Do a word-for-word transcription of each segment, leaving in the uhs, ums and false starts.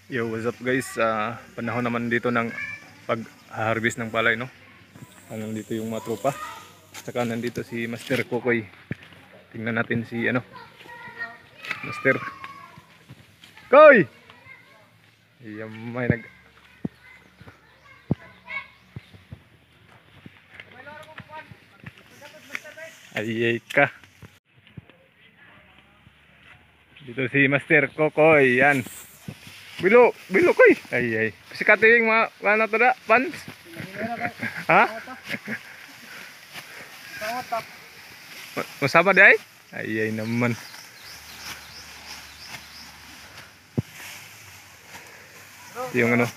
Yo, what's up guys? Ah, panahon naman dito ng pag-harvest ng palay, no? Ah, nandito yung mga tropa. Saka nandito si Master Kokoy. Tingnan natin si ano, Master Koy! Ayan, may nag... Ayay ka. Dito si Master Kokoy, yan. Bilo, bilo koy. Ayay. Sikat yung mga ano to da, pants. Ha? Masama di ay? Ayay naman. Yung ano.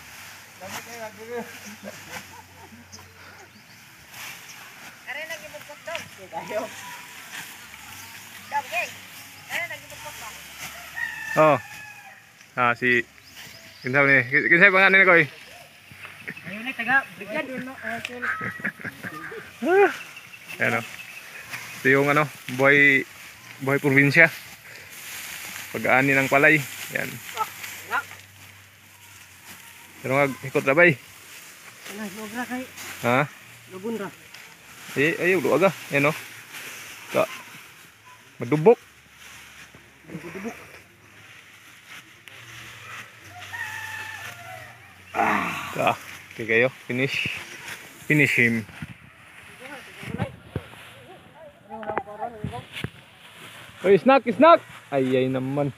Are lagi bukot daw. Ayo. Daw, geng. Are lagi bukot ba? Oh. Ah, si kinsa ni? Kinsa pangalan ni koy? Ayo ni taga brigad no. Ano? Ito yung ano, buhay buhay probinsya. Pag-aani ng palay. Yan. Pero nga ikot ra bay. Ana, logra kay Ha? lugon ra. Eh, ayo do aga. Yan oh. Ka. Madubok. Dubuk. Ka. Okay kayo. Finish. Finish him. Oy, snack, snack. Ay, ay naman.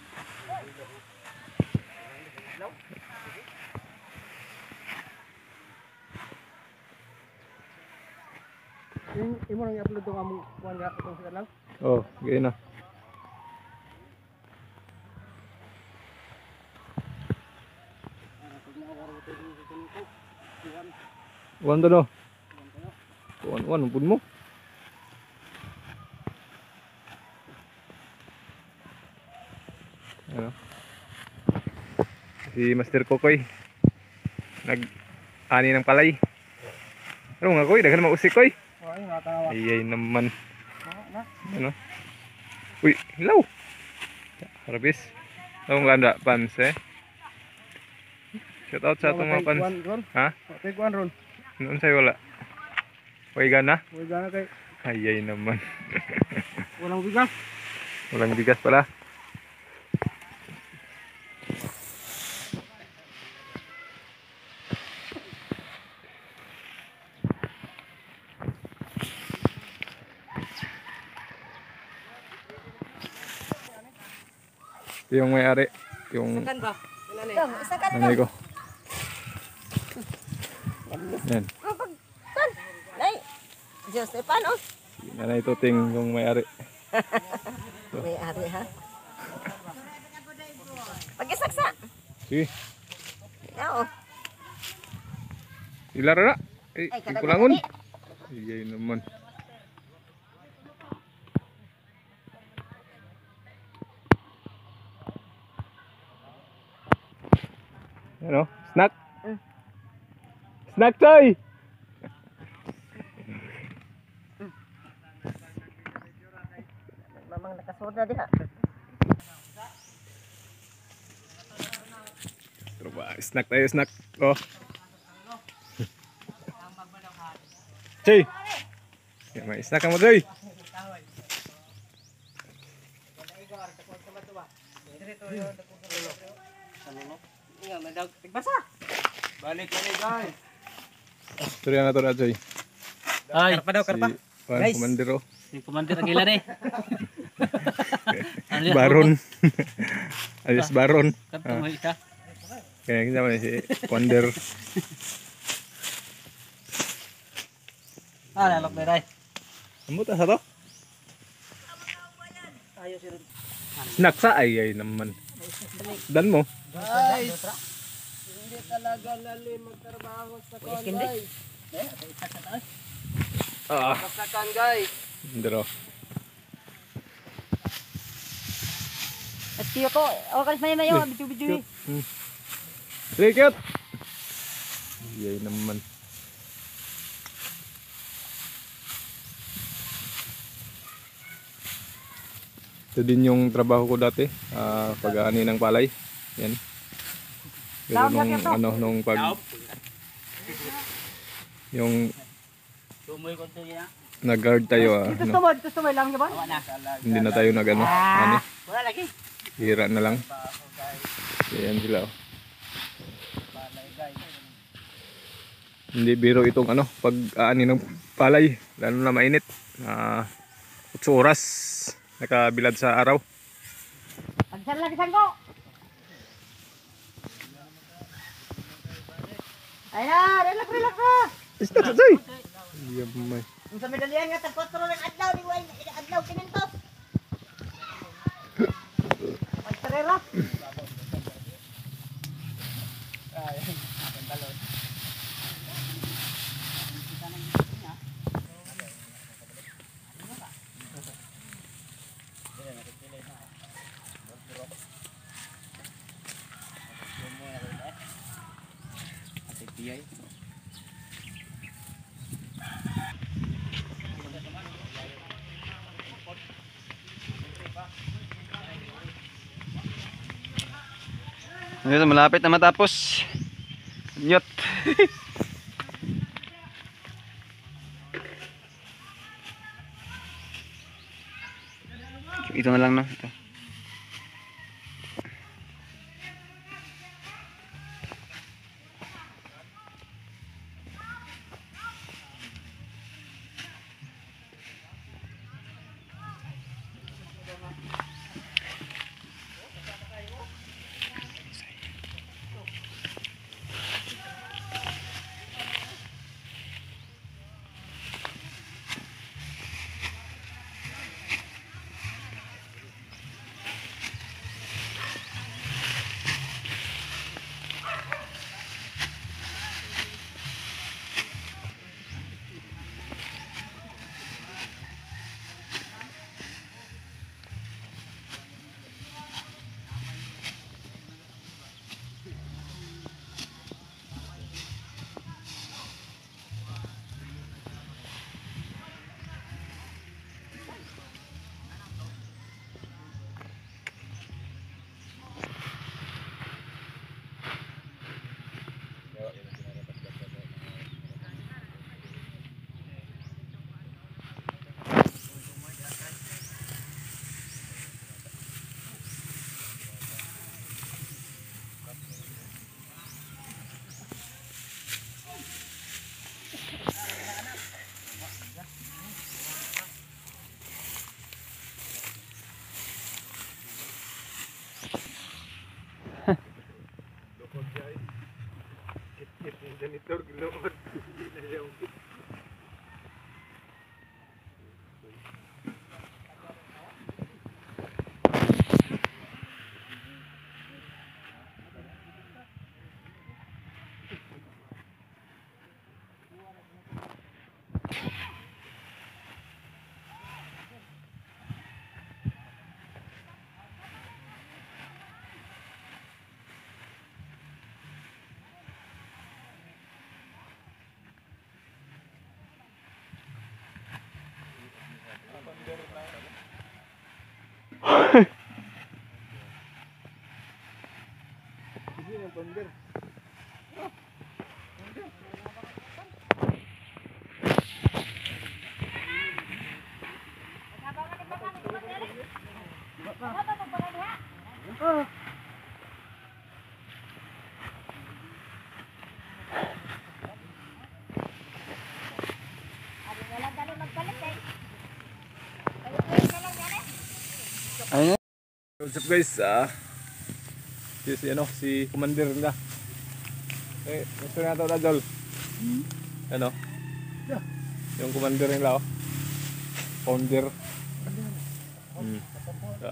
Imo nang i-upload to among kuan ga itong sa lang. Oh, gaya na. Wan to no. Wan wan pun mo. Ano? Si Master Kokoy nag-ani ng palay. Ano nga koy, daghan mausik koy. Oh, ay matawa. Ayay naman. Na. Ano? Uy, hello. Harvest. Ang ganda pants eh. Shout out sa atong mga pants. Ha? Kay kuan ron. Noon sa'yo wala. Uy, gana? Uy gana kay Ayay naman. walang bigas. Walang bigas pala. Yung may-ari, yung Kan ba? Ilan ni? Isa kan. nanay ko. Yan. Kan. Nay. Josepan oh. Si Nanay Tuting yung may-ari. May ari ha. Pagisaksa. Sige, Oo. ilara na. Eh, Ay, kada- kulangon. Ayay naman. Ano? Snack? Mm. Snack toy! Mamang nakasoda diha. Tropa, snack tayo, snack. Oh. Choy! Yan, may snack ka mo, Choy. Nga madag tigbasa. Balik kami guys. Surya na to na, Choy. Ay, karpa daw, karpa. Si Juan Guys. Comandero. Yung kumandir ang ilan eh. Ano yan? Baron. Alias Baron. Karpa mo isa. Kaya kita man si Commander. Ah, lalok na rin. Amo ta sa to? Ayos yun. Snack sa ay ay naman. Dan mo. Guys. Hindi talaga lalim magtrabaho sa kuan guys. Ah, Kasakan guys. ndero. At tiyo ko, o kalis mayo mayo, Eh, bidu-bidu. Hmm. Sige, cute. Yay naman. Ito din yung trabaho ko dati, ah, pag-aani ng palay. Yan. Pero nung ano nung pag yung Tumoy ko to ya. nag-guard tayo ah, ano, Tumod, tumod lang ba? Awa na. hindi na tayo nag ano, ano, Wala lagi. hira na lang. Ayan sila oh. Hindi biro itong ano, pag aani ng palay, lalo na mainit. Ah, otso oras nakabilad sa araw. Pagsan lagi sangko. Ay na, relax, relax na. Stop say. Iya may. Kung sa medalyan nga, tagpotro ng adlaw, di wala adlaw, kinintos. Pagtarera. Ngayon, malapit na matapos. Nyot. Ito na lang no. Ito. Janitor giluod. Ayun. What's up guys? Ah, si, si ano, si Commander na. Eh, gusto na ito na Jol. Ano? Yeah. Yung Commander nila oh. Founder. Hmm. Yeah.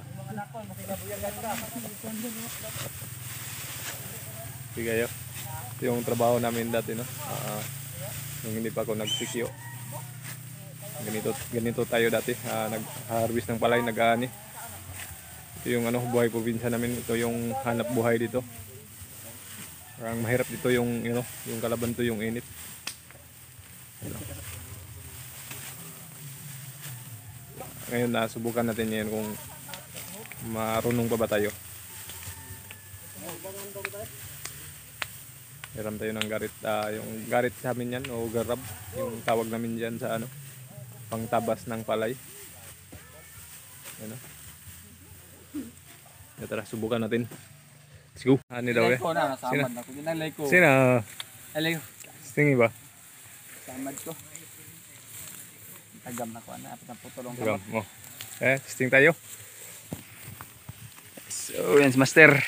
Sige kayo. Ito yung trabaho namin dati no. Ah, nung hindi pa ako nagsikyo. Ganito, ganito tayo dati. Ah, nag-harvest ng palay, nag-aani. Ito yung ano, buhay probinsya namin. Ito yung hanap buhay dito. Parang mahirap dito yung, you know, yung kalaban to yung init. Ano. Ngayon na subukan natin yan kung marunong pa ba tayo. Hiram tayo ng garit. Ah, yung garit sa amin yan o garab. Yung tawag namin dyan sa ano, pangtabas ng palay. Ano? Ya, tara, subukan natin. Let's go. Ano daw eh? ko na, nasamad na ko. Ginalay ko. Sina? Alay ko. Stingy ba? Samad ko. Tagam na ko. Ano, apit na putulong Ikaw mo. Eh, testing tayo. So, yan si Master.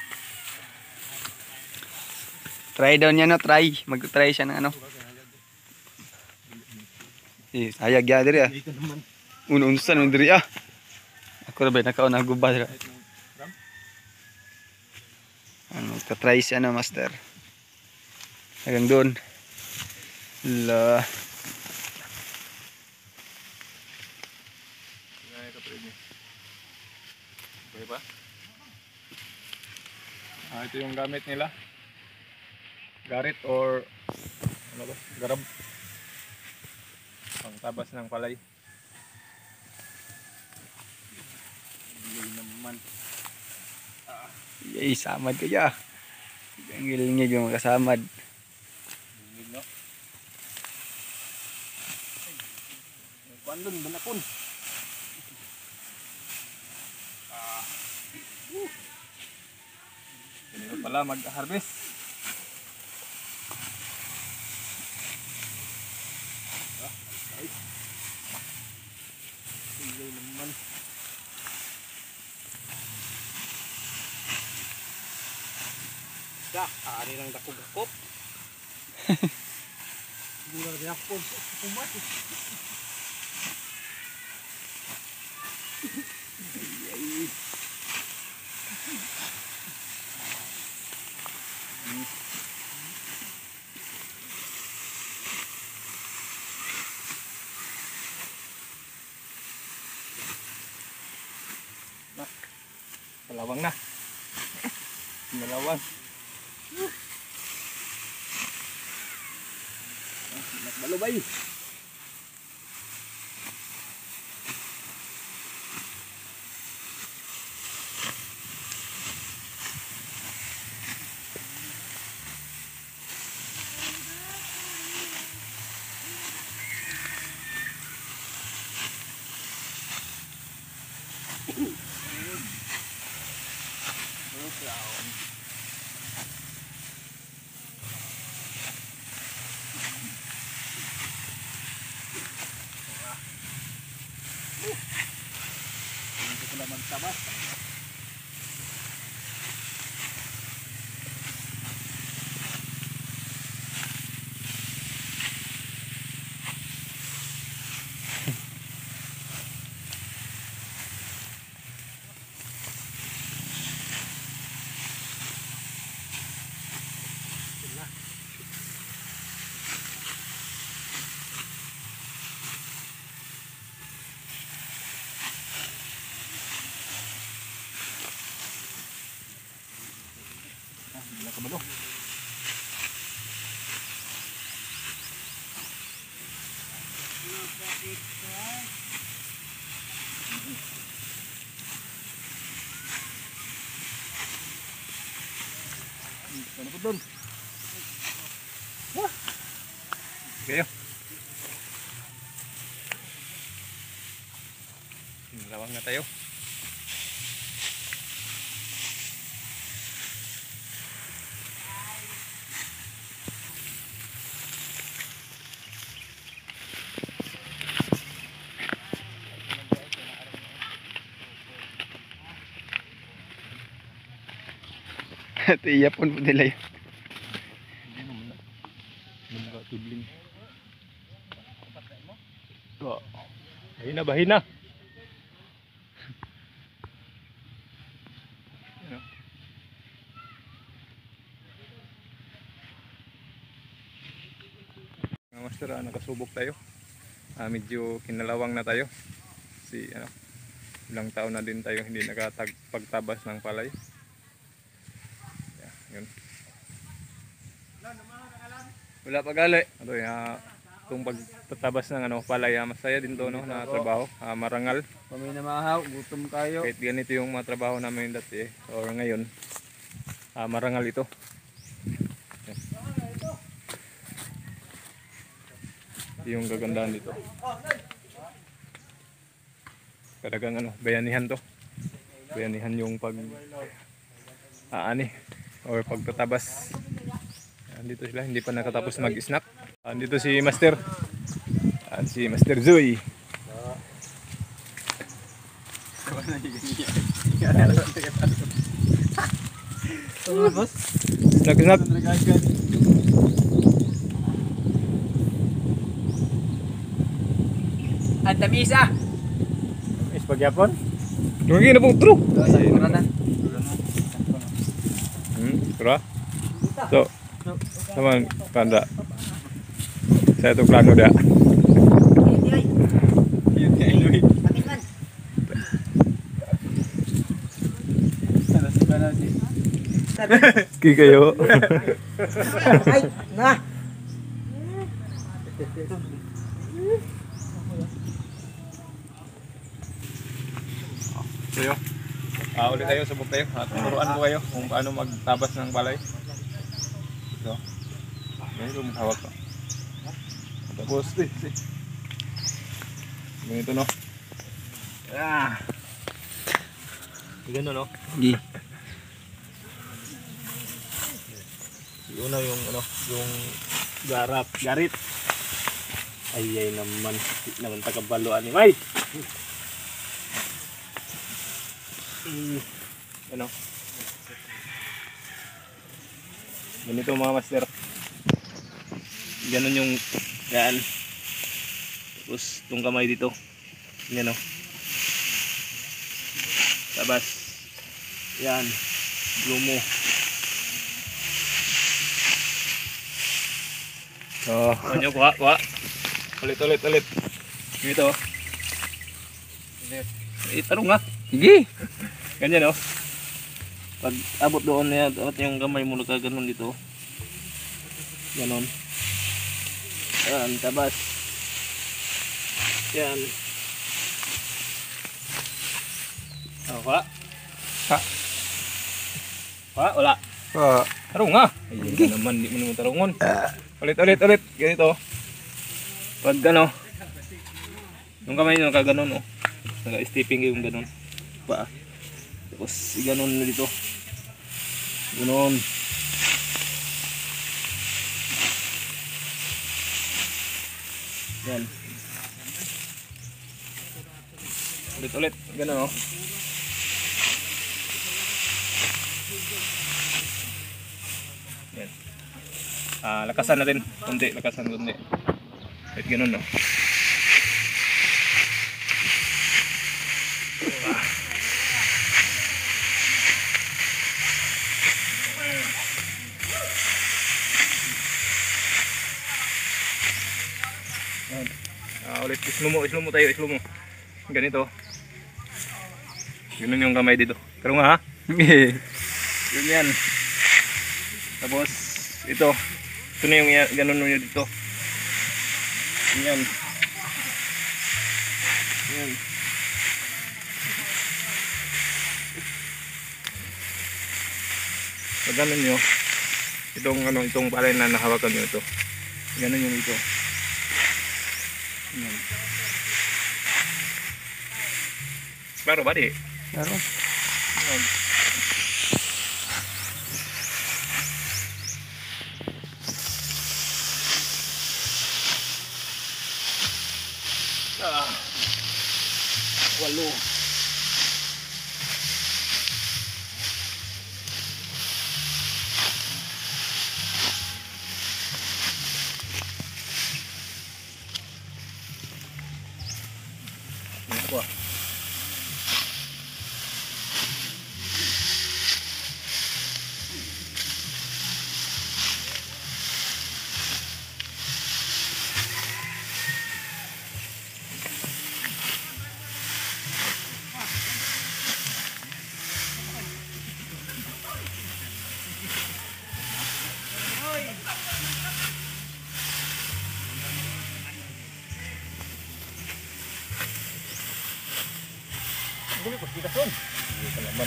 Try daw niya no, try. Mag-try siya ng ano. Eh, hayag ya diri ah. Uno-unsan mo diri ah. Ako ra ba nakaon na gubad ra. Ano, try siya no, Master. Hanggang doon. La. Okay ba? Ah, ito yung gamit nila. Garit or ano ba? Garab. Pangtabas ng palay. naman. Yay, samad ka ya. Ang gilingig yung kasamad. No? Bandun, banakon. Ganito pala mag-harvest. Hindi naman. Da, ari lang dakog-dakop. Hindi lang dakog. Kumat. Malawang na. Malawang. Balubay. Hindi ko naman tabas. Wala ka ba do? Ano po doon? Kayo. Malawang na tayo. At iyapon po nila yun. Hindi naman na. Mga tudling. Oh. Bahin na, bahin na. Ano? Mga master, ah, nakasubok tayo. Ah, medyo kinalawang na tayo. Si ano, ilang taon na din tayo hindi nakapagtabas ng palay. Yun. Wala pa gali. Ito yung uh, itong pagtatabas ng ano, palay, uh, masaya din to no, na trabaho. Uh, marangal. Kami na mahaw, gutom kayo. Kahit ganito yung mga trabaho namin dati eh. Or ngayon, uh, marangal ito. Yes. Yung kagandahan dito. Talagang ano, bayanihan to. Bayanihan yung pag aani or pagtatabas. Andito sila, hindi pa nakatapos mag-snack. Andito si Master. At si Master Zoy. Snack, snack. Ang tamisa. Is pagyapon. Tumagi na pong true. Hmm, tara. So, naman kanda. Saya tu plano dia. Ki kayo. Ay, na. Kayo. Ah, ulit tayo, subok tayo. At turuan ko kayo kung paano magtabas ng balay. Ito. Ganito mo hawak ko. Tapos, eh, eh. Ganito, no? Ah. Ganito, no? Gi. Yung una yung, ano, yung garap, garit. Ay, ay naman. Di naman tagabaluan ni May. Mm. Ano? Ganito mga master. Ganon yung yan. Tapos itong kamay dito. Yan o. Tabas. Yan. Lumo. Oh. Ano kuha, kuha. Ulit, ulit, ulit. Dito. Eh, tarong nga. Sige. Ganyan o. Pag abot doon niya, dapat yung kamay mo nagkaganon dito. Ganon. Yan, tabas. Yan. Oh, pa. Ha. Pa, wala. Pa. Tarong nga. Ay, okay. Naman, di mo naman tarongon. Ulit, ulit, ulit. Ganito. Pag ano, yung kamay nyo nakaganon o. Naka-stepping yung ganon. Pa. Tapos, ganon na dito. Ganon. Yan. Ulit ulit. Ganun o. Yan. Ah, lakasan natin. Kunti. Lakasan kunti. Wait, ganun o. Ah, ulit islo mo, islo mo tayo, islo mo. Ganito. Yun yung kamay dito. Pero nga ha. Yun yan. Tapos ito. Ito na yung ganun nyo dito. Yan. Yan. Pag ganun nyo, itong ano, itong palay na nahawakan nyo ito. Ganun yung ito. Yan. Baru ba di? Claro. Yan. Ah. Walo. Wah. Boleh pas kita son. Kita naman.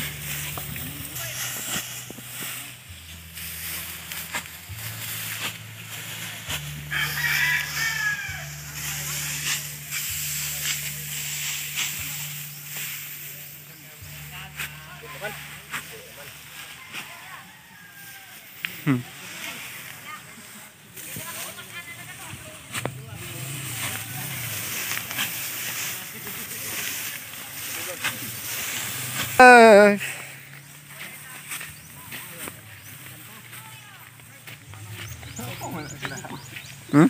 Hmm. Uh. Hmm?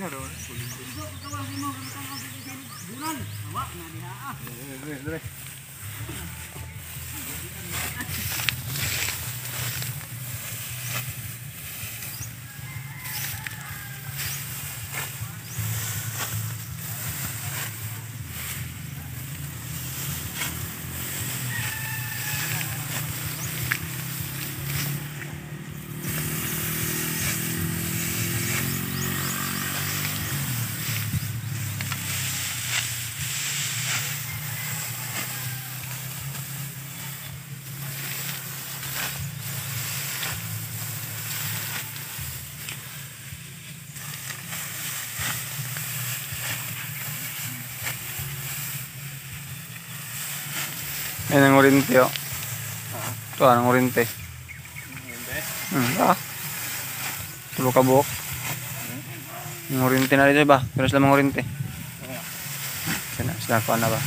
Yan ang orinte oh. Ito ang orinte. Hmm, ah. Tulo ka buhok. Ang orinte na rin ba? Pero sila mga orinte. Sina, sila ko na ba?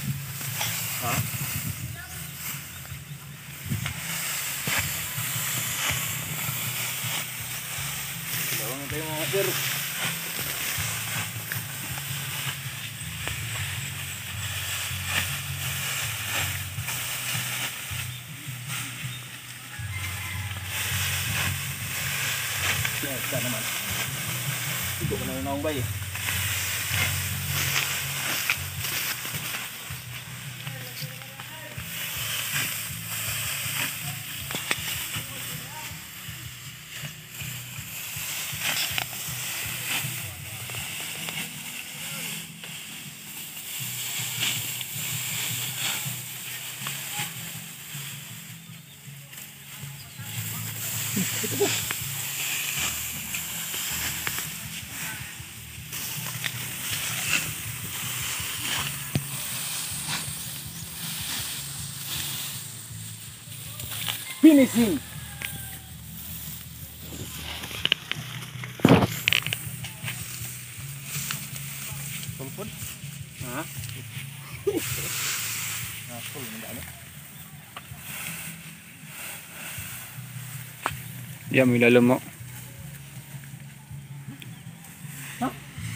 Dalawang tayo mga sir. Yes, naman. Ito ko na yung naungbay eh. Finishing. Kumpul? Ha? Ah, full na ano? Yan, may lalo mo. Ha?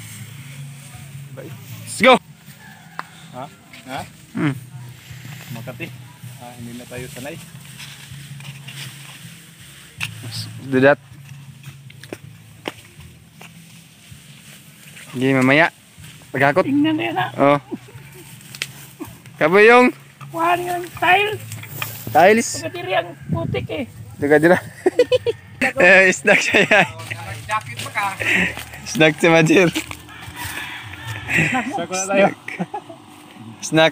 Let's go! Ha? Ha? Hmm. Makati. Ah, hindi na tayo sanay. Do that. Hindi, mamaya. Pagkakot. Tingnan na yan ha. Oh. Kaboyong. Kuhaan yung tile. Tiles. Pagkatiri ang putik eh. Daga dira. Eh, snack siya yan. Jacket pa ka. Snack si Majir. Sako na tayo. Snack.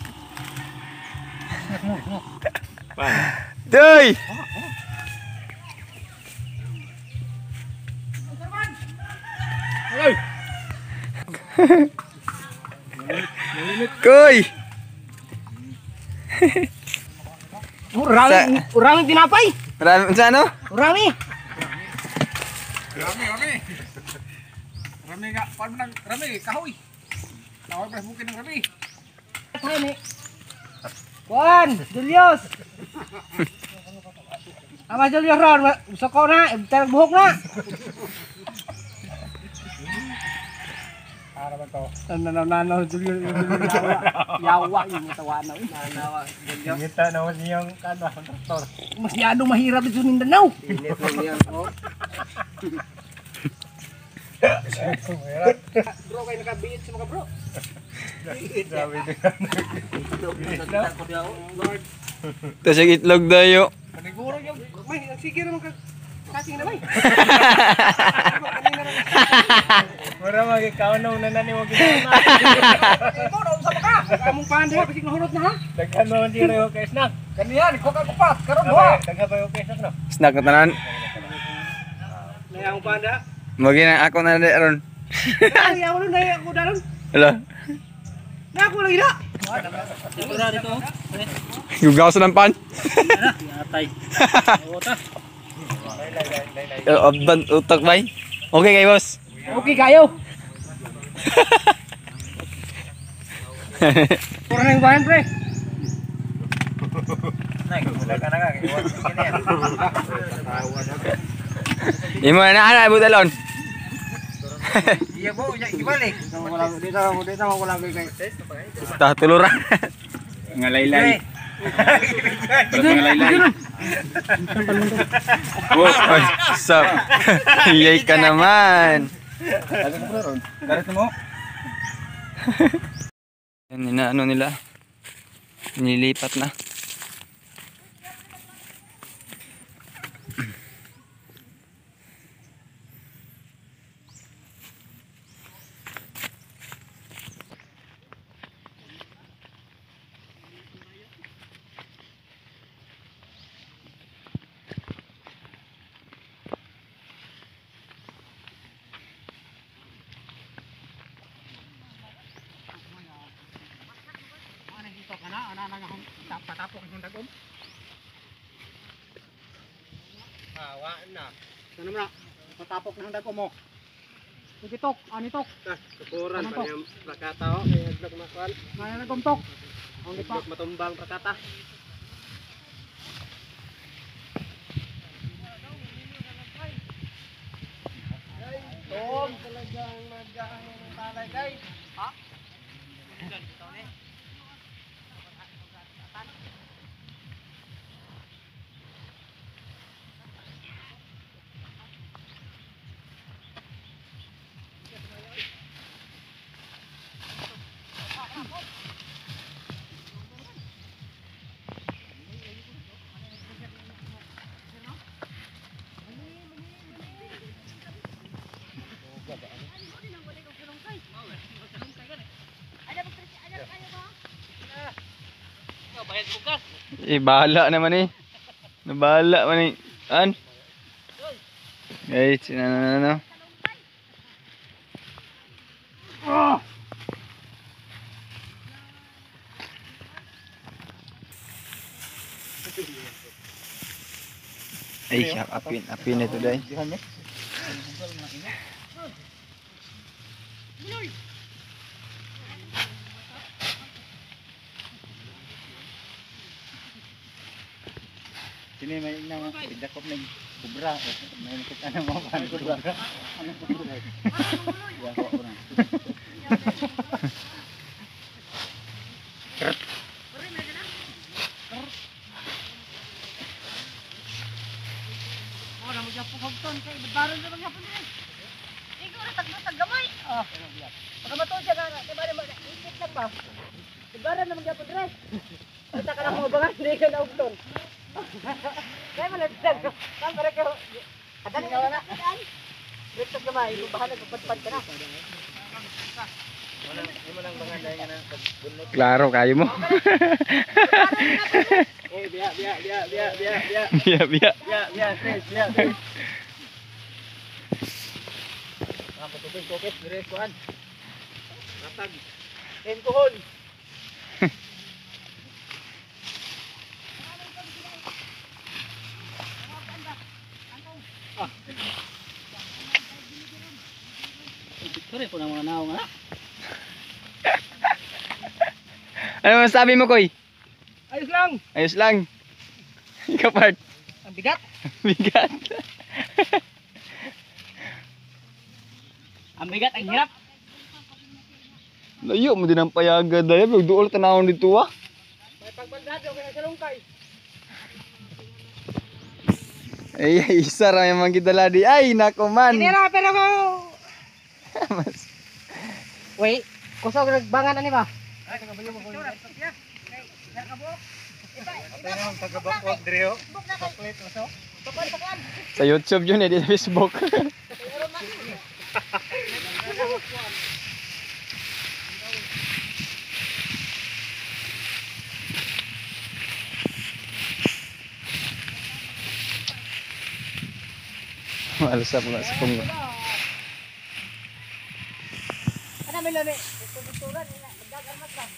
Doy! Hey! Koy! Urami, urami tinapay. Marami sa ano? Urami. Rami, rami. Rami nga, paano nang rami, kahoy. Tawag pa bukin ng rami. Tayo ni. Juan, Julius. Ama Julius ron, usa ko na, ibutang buhok na. Para ba to? Nanananaw Julius, yawa yung tawa na. Nanawa Julius. Kita naman niyang kada kontraktor. Mas yado mahirap dito sa Mindanao. Pilit lang niyan, oh. Bro, kayo nakabiit sa mga bro. Grabe din. Tapos yung itlog dayo. Paniguro yung, may, sige naman ka, kasing na may. Mura mag-ikaw na una na ni wag ina. Ikaw, naunsa pa ka. Kamong panda, kasi nahurot na ha. Daghan mo man diri okay snack. Kaniyan, ikaw ka kupat, karon Daghan ha. daghan ba okay snack no? Snack na tanan. Nayang panda. Magi na ako na na ron. Ay, ako nun, nayang ako daron. Hala. Na ako lagi na. Gugaw sa ng pan. Atay. Oo ta. Abdan utak bay. Okay kay boss. Okay kayo. Pura na yung bahan, pre. Imo na ana budalon. Iya po, ibalik. Dito mo, dito mo wala kay kay. Tah tuluran. Ngalaylay. Ngalaylay. Oh, ay, sap. Iyay ka naman. Garit mo. Yan, inaano nila. Nilipat na. Patapok ng dagom. Awa na. Ano na? Patapok ng dagom mo. Tugitok, anitok. Tukuran pa niyang prakata ho, kay aglag makuan. Maya na gumtok. Ang lipa matumbang prakata. Tom, talagang mag-ano ng palay guys. Ha? Eh, bahala naman eh. Nabahala man eh. An? Guys, ano na na. Ay, siya, apin, apin ito day. Sini may na mo, pidakop ng kubra. May nakita na mo pa ng kubra. Ano kubra? Ya ko na. Oh, na mo japo hagton kay baron na magyapon din. Ikaw ra tagno tagamay. Ah, pagamato siya na, kay bare mo ikit lang ba? Baron na magyapon dire. Kita ka lang mo bangan, di ka na hagton. Kaya malagdag ko. Saan para ka? Kadali ka na. Dito ka ba? Ibubahan na. Pagpadpad ka na. Wala mo lang bangan dahil nga na. Klaro, kayo mo. Eh, biya, biya, biya, biya, biya, biya. Biya, biya. Biya, biya, Chris, biya, Chris. Ang patupin ko, Chris. Dire, kuhan. Natag. Enkohol. Sorry po ng mga naong ha. Ano masabi mo, Koy? Ayos lang. Ayos lang. Ikaw, part. Ang bigat. Bigat. Ang bigat, ang hirap. Layo mo din ang payaga dahil. Magduol tanawon dito ah. May pagbandado ka na sa lungkay. Ay, ay, isa ra yung mga kita di. Ay, nako man. Inira, pero ko. Mas- Wait, kusog nagbangan ani ba? Ay, tagabayo mo ko. Tagabak Drio. Chocolate mo so. Sa YouTube yun eh, di sa Facebook. Malasap nga sa pungo. Ano may lami? Tutulan nila, magagarmat ka.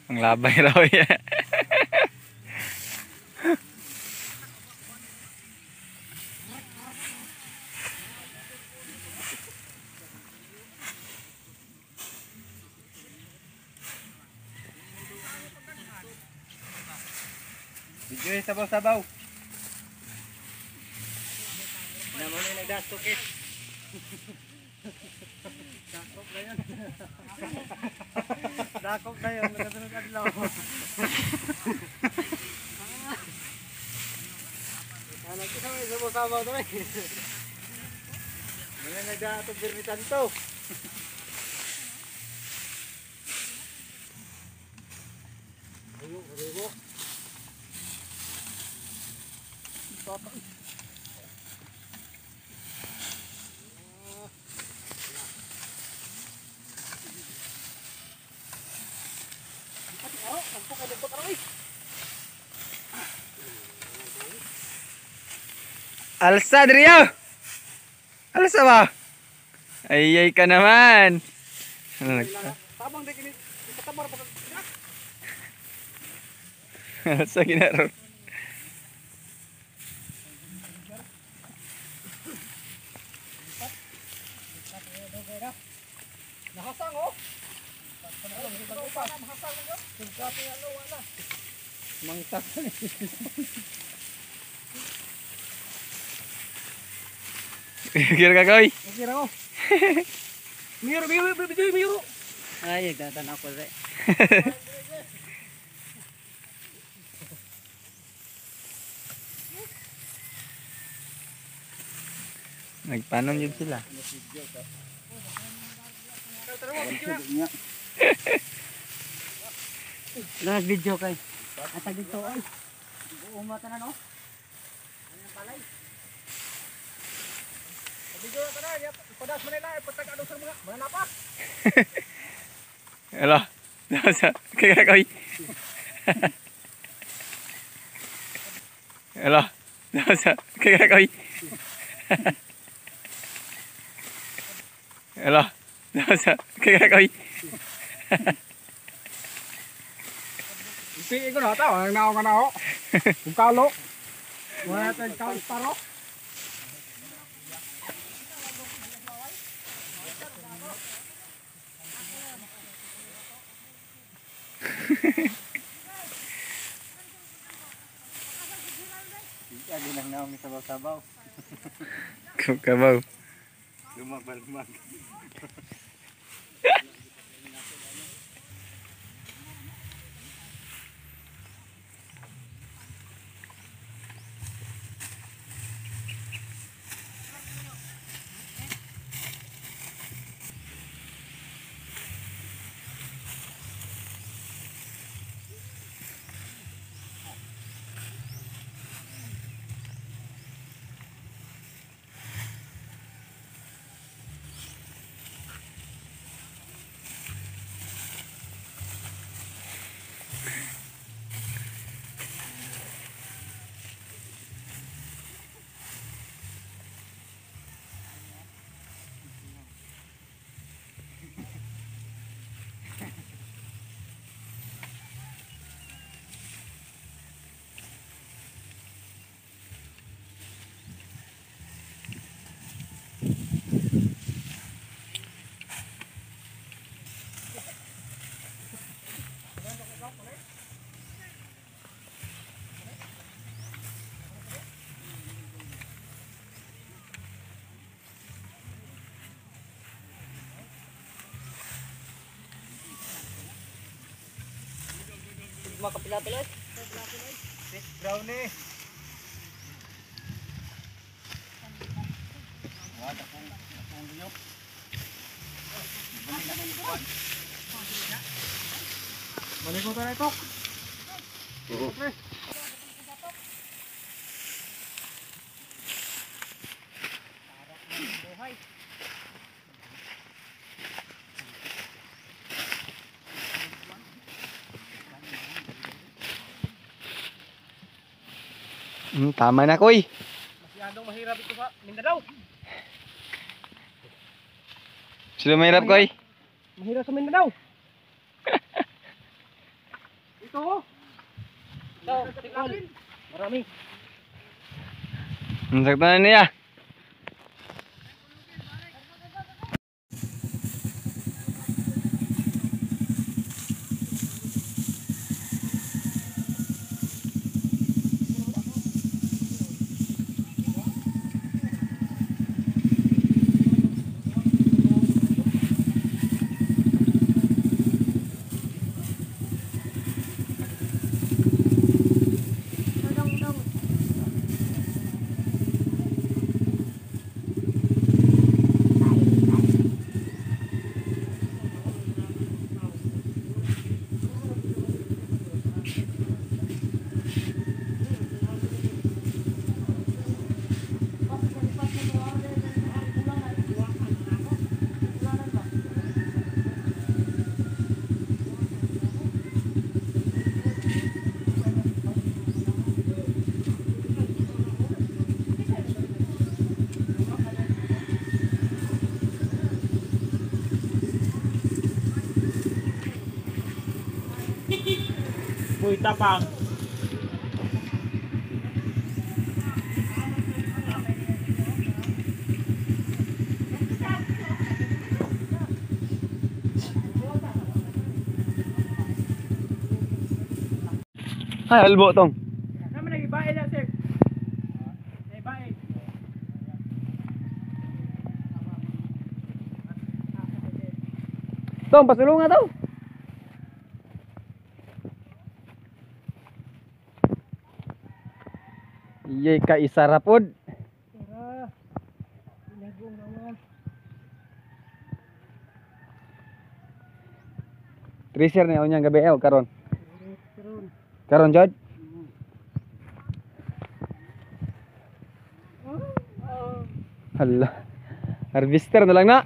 Ang labay raw yan. Video yung sabaw-sabaw. Naman yung nagdastukit. Dakop na yun. Dakop na yun. Nagkasunod adlaw. Nagkisa mo yung sabaw-sabaw to eh. Mga nagdatog birnitan to. Ayun, karibo. Patay. Alsa, Drio! Alsa ba? Ayay ka naman! Ano nagta? Tabang di kini. Itatamar pa. Alsa, ginaro. Nahasang oh. Nahasang mo. Sugati ano wala. Mangsak. Kira ka, Koy? Kira ko. Miro, miro, miro, miro. Ay, nagtatanaw ko rin. Nagpanon yun sila. Nag-video kay. At dito ay. Umata na no. Video ka na, padas mo nila, patag ano sa mga mga napa. Hello? Alsa, kira ka, Koy? Hello? Alsa, kira ka, Koy? Hello? Alsa, kira ka, Koy? Piin ko na ito, ang nao ka na ako. Kung kalo. Wala natin kalo paro. Hindi lang na kami sabaw-sabaw. Kabaw. Lumag-lumag. Makapila-pila. Brownie. Malikot na ito. Hmm, tama na, Koy. Masyadong mahirap ito sa Mindanao. Sino mahirap, Koy? Mahirap sa Mindanao. to. Ito, tikol. Marami. Nasaktan na niya. Uy, tapang. Ay, albo tong. Kami nag-ibae na, sir. Nag-ibae. Tong, pasulong nga tong. Iyay ka isarapod. Tara. Pinagong naman. Tracer na unyang gabi eh, o karon. Karon. Karon jud. Hala. Harvester na lang na.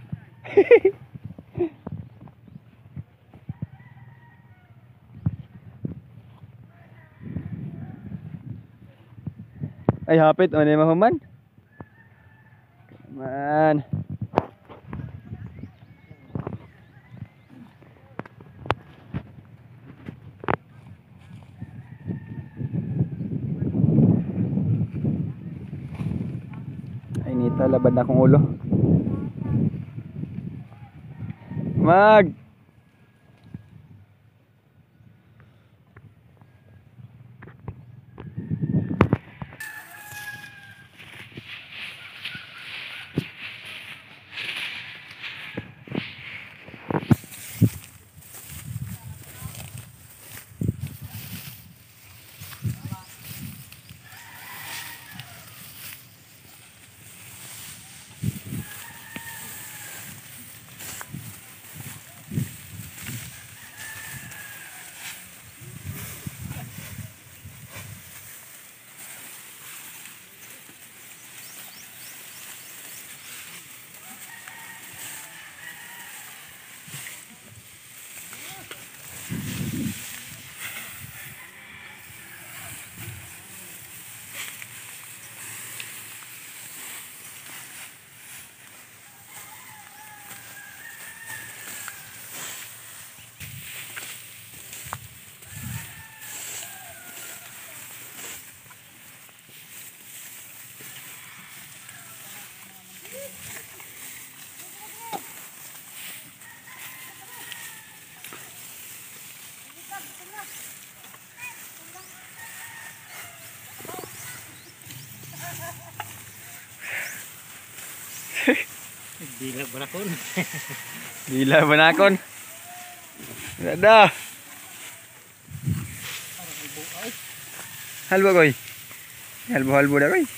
Ay hapit o ni mahuman. Man. Ay nita labad na akong ulo. Mag. Dila barakon. Dila banakon. Ada. Halbo koy. Halbo halbo dah koy.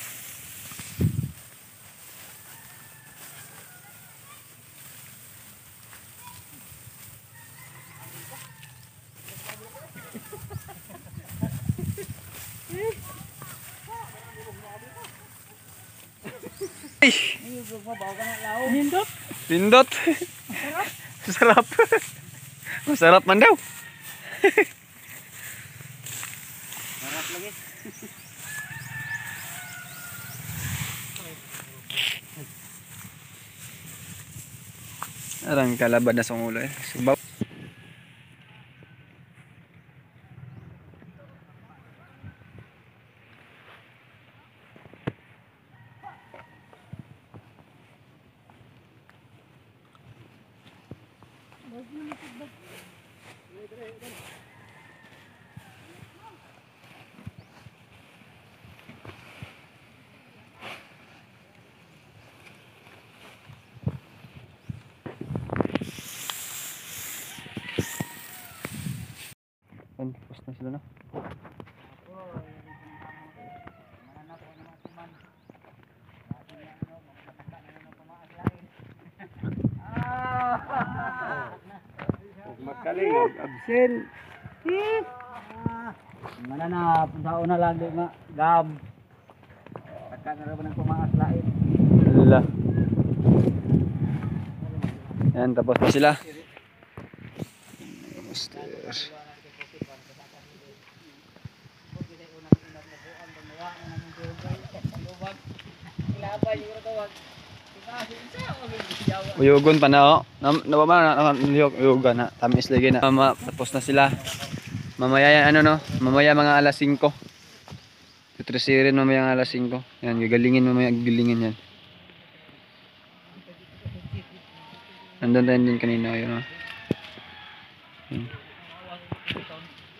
Nindot. Pindot. Sarap. Masarap man daw. Harap lagi. Arang kalabad na sa ulo eh. Subaw. na sila no. Makaling absent. Mana na, punta una lang di nga, gam. Taka na rin ng pumaas lain. Wala. Yan, tapos na sila. Master. Uyugon pa na oh. Nam nawa ba na niliyok uyugan na. Tamis lagi na. Mama, tapos na sila. Mamaya yan ano no. Mamaya mga alas singko. Tutresirin mamaya mga alas singko. Yan, gagalingin mamaya gagalingin yan. Nandun tayo din kanina yun oh. Yan.